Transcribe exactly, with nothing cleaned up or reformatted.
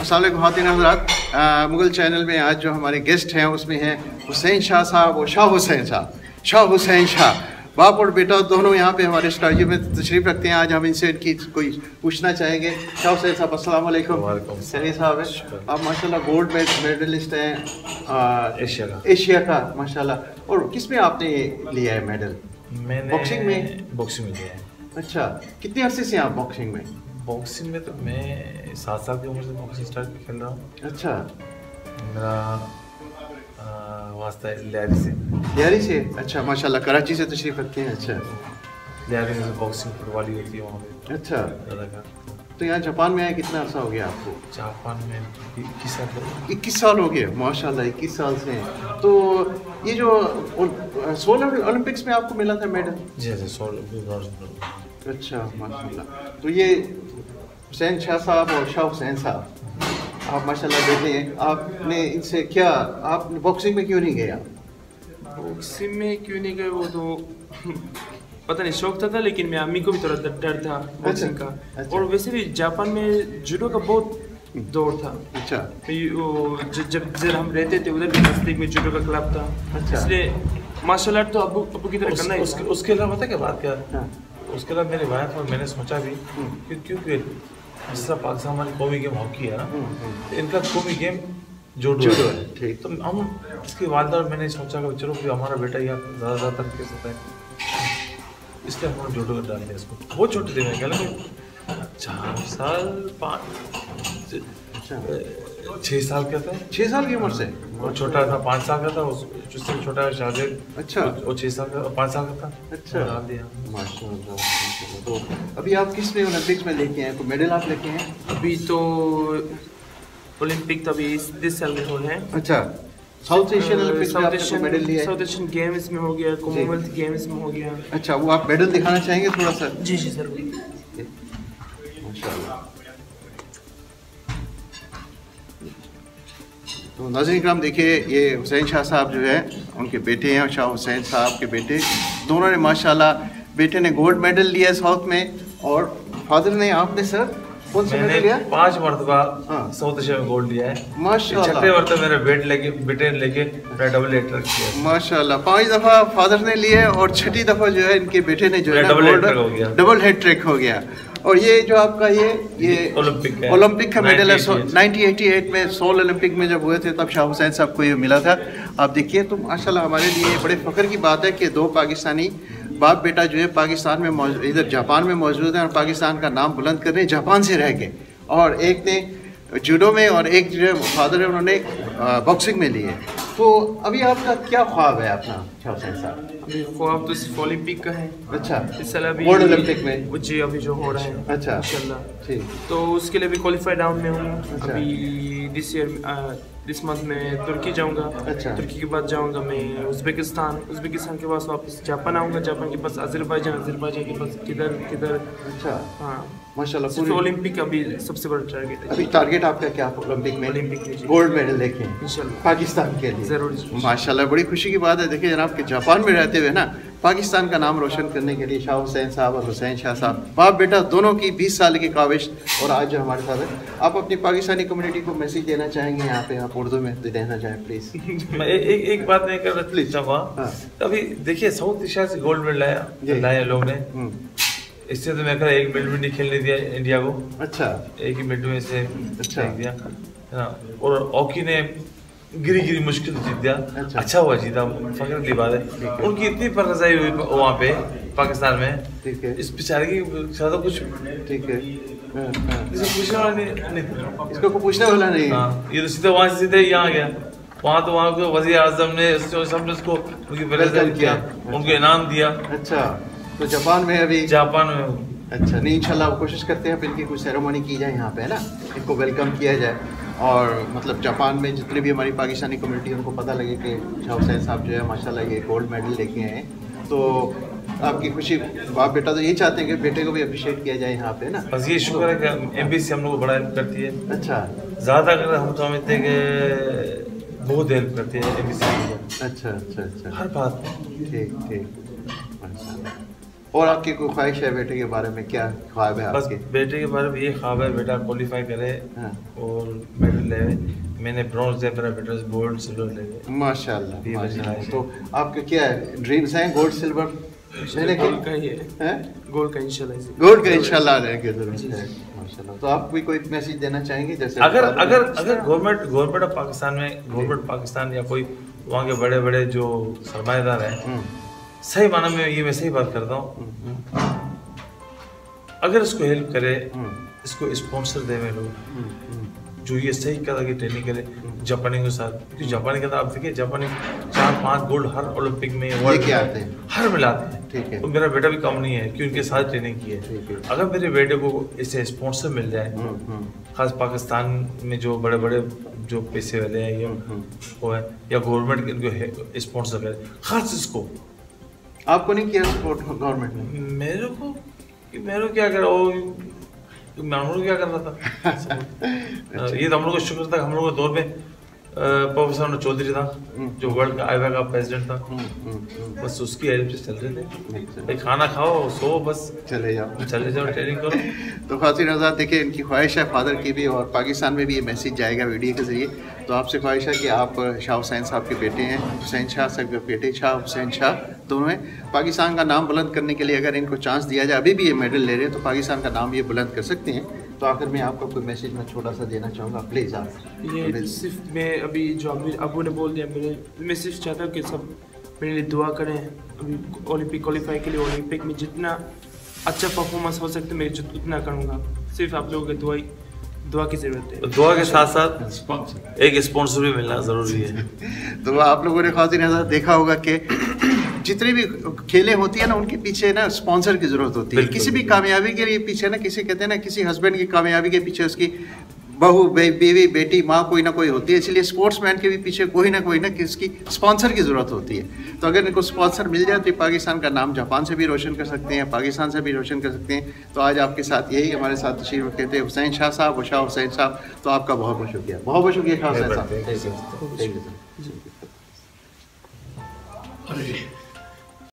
अस्सलाम वालेकुम ख़वातीन हज़रात, मुगल चैनल में आज जो हमारे गेस्ट हैं उसमें हैं हुसैन शाह साहब और शाह हुसैन साहब। शाह हुसैन शाह बाप और बेटा दोनों यहाँ पे हमारे स्टूडियो में तशरीफ़ रखते हैं। आज हम इनसे इनकी कोई पूछना चाहेंगे। शाह हुसैन साहब अस्सलाम वालेकुम। सही साहब है, आप माशाल्लाह गोल्ड मेडलिस्ट हैं एशिया का एशिया का माशाल्लाह। और किस में आपने लिया है मेडल? मैंने बॉक्सिंग में बॉक्सिंग में लिया है। अच्छा, कितने अरसे से आप बॉक्सिंग में? बॉक्सिंग में तो मैं सात साल की उम्र से बॉक्सिंग स्टार्ट खेल रहा हूँ। अच्छा, मेरा वास्ता है लियारी से। लियारी से? अच्छा माशाल्लाह, कराची से तशरीफ़ रखते हैं। अच्छा, लियारी में बॉक्सिंग फुटबॉल ही होती है वहाँ पे। अच्छा, ज़्यादा। तो यहाँ जापान में आए कितना अर्सा हो गया आपको? जापान में इक्कीस साल इक्कीस साल हो गए माशाल्लाह, इक्कीस साल से। तो ये जो सोलर ओलंपिक्स में आपको मिला था मेडल? जी जी, सोलर। अच्छा माशाल्लाह। तो ये हुसैन शाह साहब और शाह हुसैन साहब आप माशाल्लाह बेटे हैं, आपने इनसे क्या, आप बॉक्सिंग में क्यों नहीं गए? आप बॉक्सिंग में क्यों नहीं गए वो तो पता नहीं, शौक था, था लेकिन मैं अम्मी को भी थोड़ा डर था बॉक्सिंग का। अच्छा। और वैसे भी जापान में जूडो का बहुत दौर था। अच्छा। तो जब जब हम रहते थे उधर भी नजदीक में जूडो का क्लब था। अच्छा। इसलिए मार्शल आर्ट तो अबू अबू की तरह करना है। उसके, उसके अलावा पता क्या बात क्या? हाँ। उसके अलावा मेरे वाइफ और मैंने सोचा भी कि क्योंकि जिस तरह पाकिस्तान हमारी कौमी गेम हॉकी है ना, तो इनका कौमी गेम जूडो है। ठीक। तो हम इसके वालिदा और मैंने सोचा कि चलो कि हमारा बेटा यार ज़्यादा ज़्यादा तक कैसे होता है, इसलिए हम जूडो कर डाल दिया इसको। बहुत छोटे थे, मैं क्या लगे चार साल पाँच छः साल का था। छः साल की उम्र से? और छोटा था पाँच साल का था, उससे छोटा है शाहजेब। अच्छा। वो छः साल का पाँच साल का था। अच्छा, डाल दिया माशाल्लाह। तो अभी आप किस में ओलंपिक्स में लेके हैं? कोई मेडल आप लेके हैं? अभी तो ओलंपिक तो अभी इस साल में हो है। अच्छा, साउथ एशियन ओलंपिक्स में आपने मेडल लिया है? साउथ एशियन गेम्स में हो गया, कॉमनवेल्थ गेम्स में हो गया। अच्छा, वो आप मेडल दिखाना चाहेंगे थोड़ा सा? जी जी सर। माशाल्लाह। तो नाज़रीन इकराम देखिए, ये हुसैन शाह साहब जो है उनके बेटे हैं, शाह हुसैन साहब के बेटे। दोनों ने माशाल्लाह, बेटे ने गोल्ड मेडल लिया साउथ में और फादर ने, आपने सर कौन सा मेडल लिया? पांच मरतबा साउथ एशिया में गोल्ड लिया है माशाल्लाह। छठे मरतबा मेरे बेटे लेके बेटे लेके डबल लेटर किया माशाल्लाह। पांच दफ़ा फादर ने लिए और छठी दफ़ा जो है इनके बेटे ने जो है डबल हेड ट्रिक हो गया। और ये जो आपका ये ये ओलंपिक ओलंपिक का मेडल है नाइनटीन एटी एट में सोल ओलंपिक में जब हुए थे तब शाह हुसैन साहब को ये मिला था। आप देखिए, तो माशाल्लाह हमारे लिए बड़े फ़ख्र की बात है कि दो पाकिस्तानी बाप बेटा जो है पाकिस्तान में मौजूद, इधर जापान में मौजूद हैं और पाकिस्तान का नाम बुलंद कर रहे हैं जापान से रह के। और एक ने जूडो में और एक जो है फादर है उन्होंने बॉक्सिंग में लिए। तो अभी आपका क्या ख्वाब है अपना शाह हुसैन साहब? अभी ख्वाब तो सिर्फ ओलंपिक का है। अच्छा, इस साल अभी वर्ल्ड ओलंपिक में? जी, अभी जो हो रहा है। अच्छा, इंशाल्लाह। ठीक। तो उसके लिए भी क्वालिफाइड डाउन में हूँ। अच्छा। अभी दिस ईयर दिस मंथ में तुर्की जाऊंगा। अच्छा। तुर्की के बाद जाऊंगा मैं उज़्बेकिस्तान, उज़्बेकिस्तान के बाद वापस जापान आऊंगा, जापान के पास अज़रबैजान, अज़रबैजान के पास किधर किधर। अच्छा, हाँ माशाल्लाह। पूरे ओलंपिक अभी सबसे बड़ा टारगेट है। अभी टारगेट आपका क्या ओलंपिक में? ओलंपिक में गोल्ड मेडल लेके इंशाल्लाह पाकिस्तान के लिए। जरूर माशाल्लाह, बड़ी खुशी की बात है। देखिए जनाब कि जापान में रहते हुए ना पाकिस्तान का नाम रोशन करने के लिए शाह हुसैन साहब और हुसैन शाह साहब बाप बेटा दोनों की बीस साल की काविश। और आज जो हमारे साथ है, आप अपनी पाकिस्तानी कम्युनिटी को मैसेज देना चाहेंगे यहाँ पे? आप उर्दू में देना चाहें प्लीज़। मैं एक एक बात नहीं कर रहा प्लीज चाहूँगा। अभी देखिए साउथ एशिया से गोल्ड मेडल लाया लाया लोग ने, इससे तो मैं कहा एक मिनट में नहीं खेलने दिया इंडिया को। अच्छा, एक ही मिनट में से अच्छा दिया है। और हॉकी ने गिरी गिरी मुश्किल जीत दिया। अच्छा, अच्छा हुआ जीता, फख्र की बात है। उनकी इतनी परनज़ाई हुई वहाँ पे पाकिस्तान में। ठीक है। इस बेचारे की ज़्यादा कुछ ठीक है, इसको पूछने वाला नहीं, इसको को पूछने वाला नहीं। हाँ, ये तो सीधा वहाँ से सीधे यहाँ गया। वहाँ तो वहाँ को वज़ीर आज़म ने सबने उसको उनकी वेलकम किया, उनको इनाम दिया। अच्छा, तो जापान में अभी? जापान में। अच्छा, नहीं इंशाल्लाह कोशिश करते हैं फिर इनकी कुछ सेरेमनी की जाए यहाँ पे, है ना, इनको वेलकम किया जाए। और मतलब जापान में जितने भी हमारी पाकिस्तानी कम्युनिटी उनको पता लगे कि शाह हुसैन साहब जो है माशाल्लाह ये गोल्ड मेडल लेके आए हैं। तो आपकी खुशी, बाप बेटा तो यही चाहते हैं कि बेटे को भी अप्रिशिएट किया जाए यहाँ पे ना। बस ये शुक्र है कि एम बी सी हम लोग को बड़ा हेल्प करती है। अच्छा, ज़्यादा अगर हम समझते हैं कि बहुत हेल्प करती है एम बी सी। अच्छा अच्छा अच्छा, हर बात। ठीक ठीक, माशाल्लाह। और आपकी कोई ख्वाहिश है बेटे के बारे में, क्या ख्वाब है बस आपके? बेटे के बारे में ये ख्वाब है, बेटा क्वालिफाई करे हाँ। और मेडल ले। मैंने ब्रॉन्ज दिया, मेरा बेटा गोल्ड सिल्वर ले। माशाल्लाह माशाल्लाह। तो आपके क्या है ड्रीम्स हैं, गोल्ड सिल्वर लेने के? गोल्ड का ही है, गोल्ड का इंशाल्लाह, गोल्ड का इंशाल्लाह लेंगे जरूर। माशाल्लाह। तो आप भी कोई मैसेज देना चाहेंगे? जैसे अगर अगर अगर गवर्नमेंट गवर्नमेंट ऑफ पाकिस्तान में गवर्नमेंट पाकिस्तान या कोई वहाँ के बड़े बड़े जो सरमाएदार हैं, सही माना में ये मैं सही बात करता हूँ, अगर इसको हेल्प करे, इसको स्पॉन्सर दे में लोग जो ये सही तरह की ट्रेनिंग करे जापानी के साथ, क्योंकि जापानी के अंदर आप देखिए जापानी चार पांच गोल्ड हर ओलंपिक में लेके आते हैं, हर मिलाते हैं। ठीक है। तो मेरा बेटा भी कम नहीं है कि उनके साथ ट्रेनिंग की है। अगर मेरे बेटे को इससे स्पॉन्सर मिल जाए, खास पाकिस्तान में जो बड़े बड़े जो पैसे वाले हैं या वो है, या गवर्नमेंट इनको स्पॉन्सर करे, खास इसको। आपको नहीं किया सपोर्ट गवर्नमेंट ने? मेरे को मेरे को क्या करा, वो मैं हम लोग क्या कर रहा था ये तो हम लोग को शुक्र था, हम लोग के दौर में प्रोफेसर चौधरी था जो वर्ल्ड का आईवा का प्रेसिडेंट था, बस उसकी हेल्प से चल रहे थे। खाना खाओ, सो, बस चले जाओ चले जाओ ट्रेनिंग करो। तो खातिन आज़ाद देखिए, इनकी ख्वाहिश है फादर की भी, और पाकिस्तान में भी ये मैसेज जाएगा वीडियो के ज़रिए। तो आपसे ख्वाहिश है कि आप शाह हुसैन साहब के बेटे हैं, हुसैन शाह साहब के बेटे शाह हुसैन शाह दोनों हैं। पाकिस्तान का नाम बुलंद करने के लिए अगर इनको चांस दिया जाए, अभी भी ये मेडल ले रहे हैं, तो पाकिस्तान का नाम ये बुलंद कर सकते हैं। तो आखिर में आपको कोई मैसेज मैं छोटा सा देना चाहूँगा, प्लीज़ आप। ये सिर्फ मैं अभी जो अभी अबू ने बोल दिया, मेरे मैं सिर्फ चाहता हूँ कि सब मेरे लिए दुआ करें। अभी ओलंपिक क्वालिफाई के लिए ओलंपिक में जितना अच्छा परफॉर्मेंस हो सकता है मैं उतना करूँगा। सिर्फ आप लोगों की दुआ दुआ की ज़रूरत है। दुआ के साथ साथ एक स्पॉन्सर भी मिलना ज़रूरी है। तो आप लोगों ने खातिन आज़ाद देखा होगा कि जितनी भी खेलें होती है ना, उनके पीछे ना स्पॉन्सर की ज़रूरत होती है। किसी भी कामयाबी के लिए पीछे ना, किसी कहते हैं ना, किसी हस्बैंड की कामयाबी के पीछे उसकी बहू, बे, बीवी, बेटी, माँ कोई ना कोई होती है। इसलिए स्पोर्ट्समैन के भी पीछे कोई ना कोई ना किसकी स्पॉन्सर की ज़रूरत होती है। तो अगर इनको स्पॉन्सर मिल जाए तो पाकिस्तान का नाम जापान से भी रोशन कर सकते हैं, पाकिस्तान से भी रोशन कर सकते हैं। तो आज आपके साथ यही हमारे साथ तशरीफ रखते थे हुसैन शाह साहब और शाह हुसैन साहब। तो आपका बहुत बहुत शुक्रिया, बहुत बहुत शुक्रिया शाह हुसैन साहब।